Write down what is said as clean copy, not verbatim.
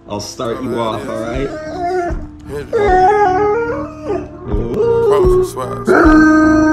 I'll start you off, alright? Promise, I swear.